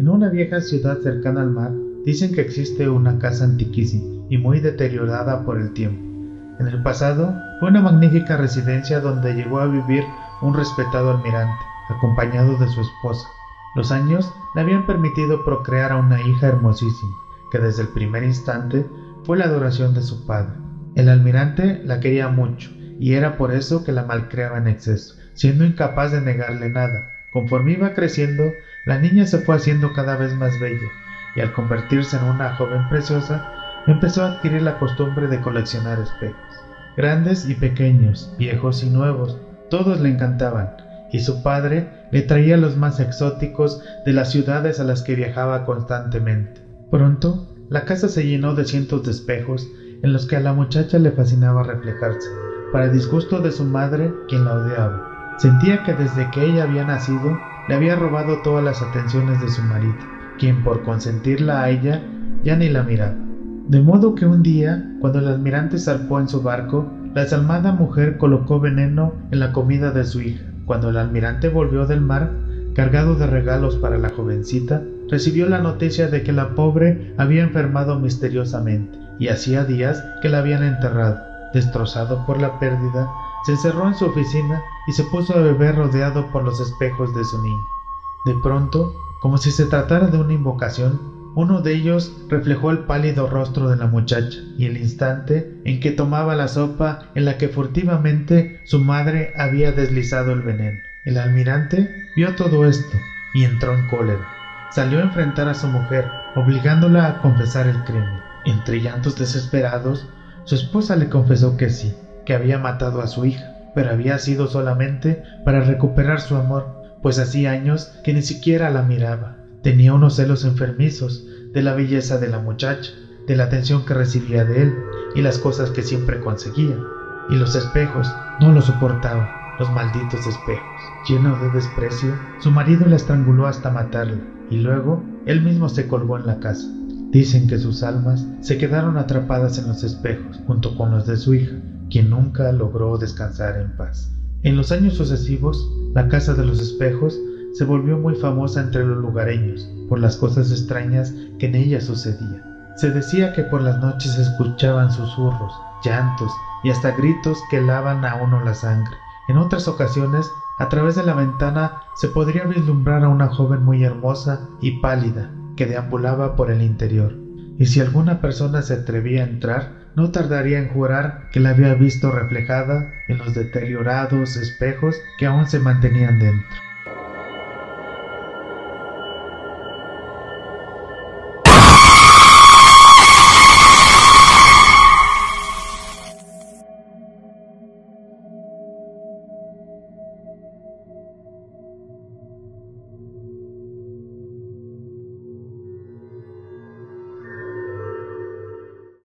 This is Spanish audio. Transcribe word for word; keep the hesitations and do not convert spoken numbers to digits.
En una vieja ciudad cercana al mar, dicen que existe una casa antiquísima y muy deteriorada por el tiempo. En el pasado, fue una magnífica residencia donde llegó a vivir un respetado almirante, acompañado de su esposa. Los años le habían permitido procrear a una hija hermosísima, que desde el primer instante fue la adoración de su padre. El almirante la quería mucho, y era por eso que la malcriaba en exceso, siendo incapaz de negarle nada. Conforme iba creciendo, la niña se fue haciendo cada vez más bella, y al convertirse en una joven preciosa, empezó a adquirir la costumbre de coleccionar espejos. Grandes y pequeños, viejos y nuevos, todos le encantaban, y su padre le traía los más exóticos de las ciudades a las que viajaba constantemente. Pronto, la casa se llenó de cientos de espejos en los que a la muchacha le fascinaba reflejarse, para disgusto de su madre, quien la odiaba. Sentía que desde que ella había nacido, le había robado todas las atenciones de su marido, quien por consentirla a ella, ya ni la miraba. De modo que un día, cuando el almirante zarpó en su barco, la desalmada mujer colocó veneno en la comida de su hija. Cuando el almirante volvió del mar, cargado de regalos para la jovencita, recibió la noticia de que la pobre había enfermado misteriosamente, y hacía días que la habían enterrado. Destrozado por la pérdida, se encerró en su oficina y se puso a beber rodeado por los espejos de su niña. De pronto, como si se tratara de una invocación, uno de ellos reflejó el pálido rostro de la muchacha y el instante en que tomaba la sopa en la que furtivamente su madre había deslizado el veneno. El almirante vio todo esto y entró en cólera. Salió a enfrentar a su mujer, obligándola a confesar el crimen. Entre llantos desesperados, su esposa le confesó que sí, que había matado a su hija, pero había sido solamente para recuperar su amor, pues hacía años que ni siquiera la miraba. Tenía unos celos enfermizos de la belleza de la muchacha, de la atención que recibía de él y las cosas que siempre conseguía. Y los espejos no lo soportaban, los malditos espejos. Lleno de desprecio, su marido la estranguló hasta matarla, y luego él mismo se colgó en la casa. Dicen que sus almas se quedaron atrapadas en los espejos, junto con los de su hija, quien nunca logró descansar en paz. En los años sucesivos, la Casa de los Espejos se volvió muy famosa entre los lugareños por las cosas extrañas que en ella sucedían. Se decía que por las noches se escuchaban susurros, llantos y hasta gritos que helaban a uno la sangre. En otras ocasiones, a través de la ventana se podría vislumbrar a una joven muy hermosa y pálida que deambulaba por el interior, y si alguna persona se atrevía a entrar, no tardaría en jurar que la había visto reflejada en los deteriorados espejos que aún se mantenían dentro.